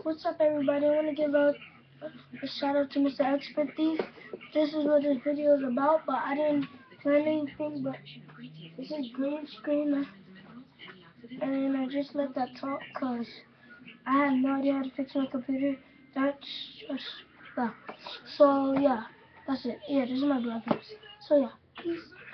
What's up, everybody? I want to give a shout out to Mr. Expert Thief. This is what this video is about, but I didn't plan anything, but this is green screen, and I just let that talk because I have no idea how to fix my computer. That's just, yeah. So, yeah, that's it. Yeah, this is my blog post. So, yeah, peace.